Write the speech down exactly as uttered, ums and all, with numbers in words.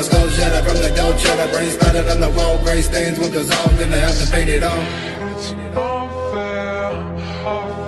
my skull shattered from the dough cheddar. Brain splattered on the wall, gray stains won't dissolve, then I have to paint it on. It's unfair,